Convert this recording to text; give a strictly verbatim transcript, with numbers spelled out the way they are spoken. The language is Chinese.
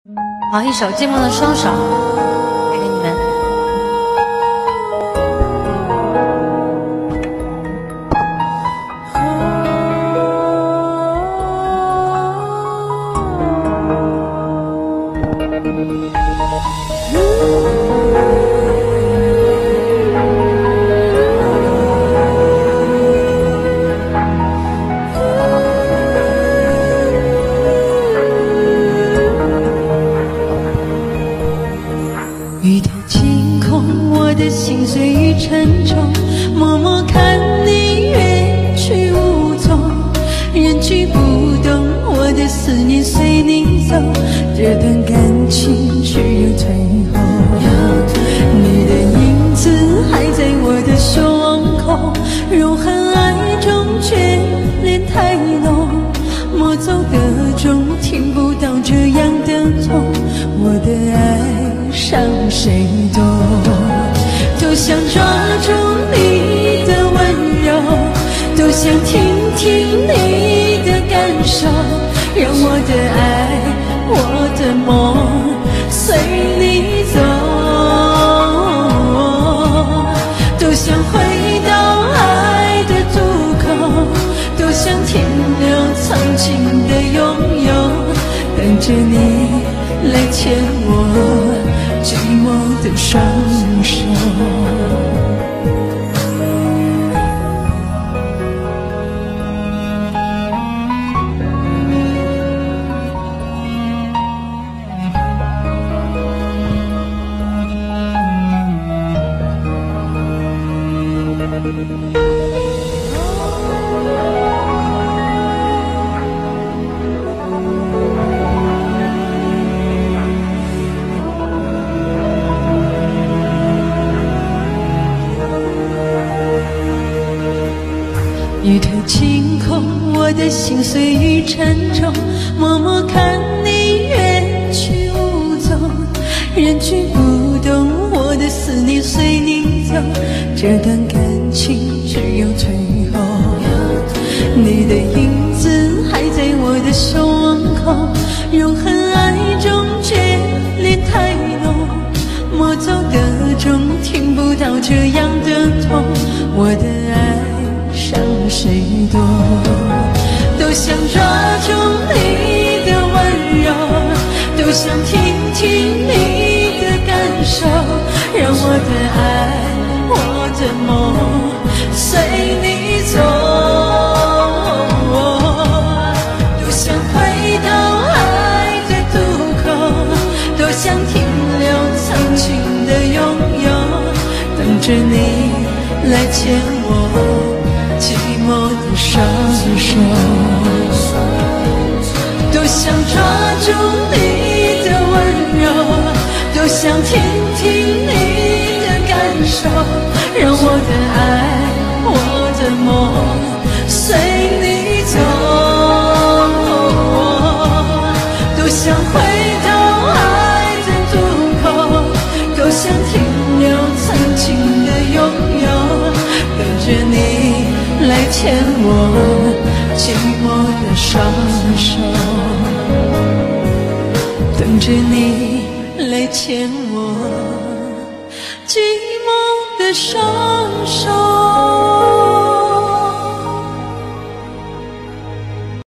好，一首《寂寞的双手》带给你们。 雨的晴空，我的心随雨沉重，默默看你远去无踪，人去不动，我的思念随你走，这段感情只有退后。你的影子还在我的胸口，永恒爱中眷恋太浓，莫走的钟，听不到这样的痛，我的爱伤谁懂？多想抓住你的温柔，多想听听你的感受，让我的爱，我的梦随你走。多想回到爱的渡口，多想停留曾经的拥有，等着你来牵我寂寞的双手。雨的晴空，我的心随雨沉重，默默看你远去无踪，人去不动，我的思念随你走，这段感情只有退后。你的影子还在我的胸口，永恒爱中眷恋太浓，莫走的钟，听不到这样的痛，我的爱伤谁懂？都想抓住你的温柔，都想听听你的感受，让我的爱，我的梦随你走。都想回到爱的渡口，都想停留曾经的拥有，等着你来牵我寂寞的双手。多想抓住你的温柔，多想听听你的感受，让我的爱，我的梦随你走。多想回到爱的渡口，多想停留曾经的拥有，等着你来牵我寂寞的双手，等着你来牵我寂寞的双手。